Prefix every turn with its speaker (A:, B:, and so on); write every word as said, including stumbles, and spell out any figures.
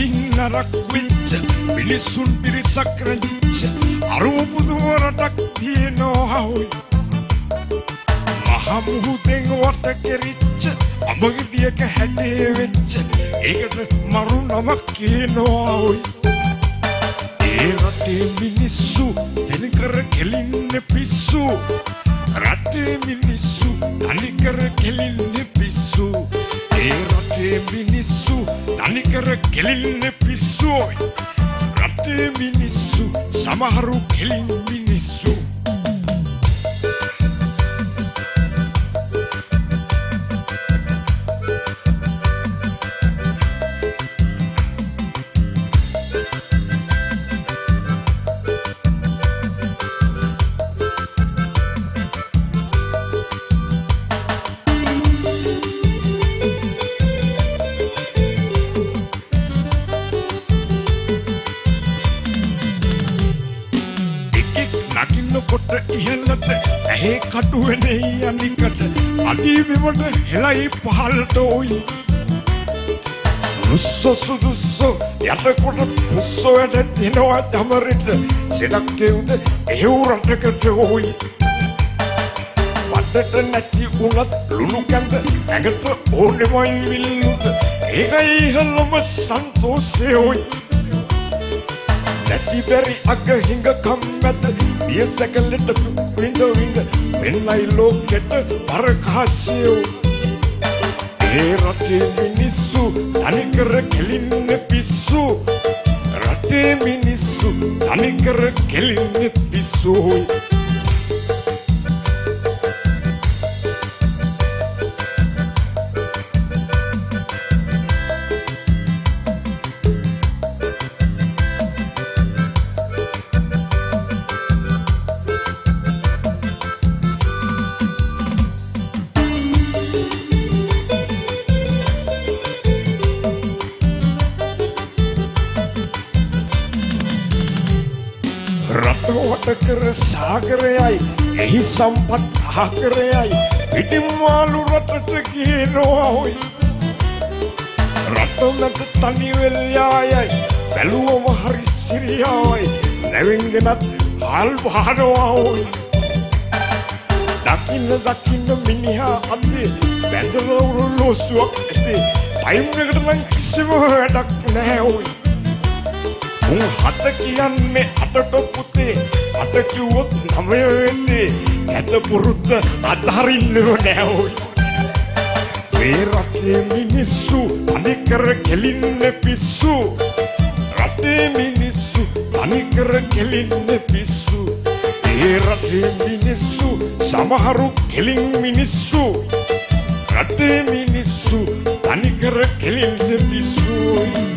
A: ඉතින් නරක් වෙච්ච මිනිසුන් පිරිසක් රැඳිච්ච අරුමුදු රටක් තියෙනවා හොයි මහ මුහුදෙන් වට කෙරිච්ච අඹගෙඩියක හැඩේ වෙච්ච ඒකට මරු නමක් කියනවා හොයි ඒ රටේ මිනිස්සු වෙනකර කෙලින්නේ පිස්සු රටේ මිනිස්සු තනිකර කෙලින්නේ පිස්සු ඒ රටේ මිනිස්සු තනිකර කෙලින්නේ පිස්සු රටේ මිනිස්සු සමහරු කෙලින් මිනිස්සු කොට ඉහළට ඇහි කටුවනේ යනිකට අදීවිමට හෙලයි පහළට ඔයි රුස්සෝ සුදුස්සෝ යටකොට පුස්සෝ වැඩ දෙනවා දමරට සෙනක් කෙවුද එහෙව් රටකට ඔයි වටට නැති වුණත් ලුණු කැඳ ඇඟට ඕනෙමයි විල්ලුද ඒකයි ඉහළම සන්තෝෂේ ඔයි නැති බැරි අග හිඟ කම්මැත දිය සැකලට තුක් විඳ විඳ වෙන්නයි ලෝකෙට පරකාසියෝ ඒ රටේ මිනිස්සු තනිකර කෙලින්නේ පිස්සු රටේ මිනිස්සු තනිකර කෙලින්නේ පිස්සු රටවටකර සාගරයයි එහි සම්පත් ආකරයයි පිටිමාලු රටට ගියනවා හොයි රටමැද තනිවෙල්යායයි බැලුවම හරි සිරියාවයි නැවෙන්ගෙනත් හාල් වහනවා හොයි දකින්න දකින්න මිනිහා අතේ බැඳලා උරුලෝසුවක් ඇතේ ටයිම් එකට නම් කිසිම වැඩක් නැහැ හොයි උන් හත කියන්නේ අතට පුතේ අත කිව්වොත් නමය වෙන්නේ ඇත පුරුද්ද අතහරින්නව නෑ ඔයි මේ රටේ මිනිස්සු තනිකර කෙලින්නේ පිස්සු රටේ මිනිස්සු තනිකර කෙලින්නේ පිස්සු ඒ රටේ මිනිස්සු සමහරු කෙලින් මිනිස්සු රටේ මිනිස්සු තනිකර කෙලින්නේ පිස්සු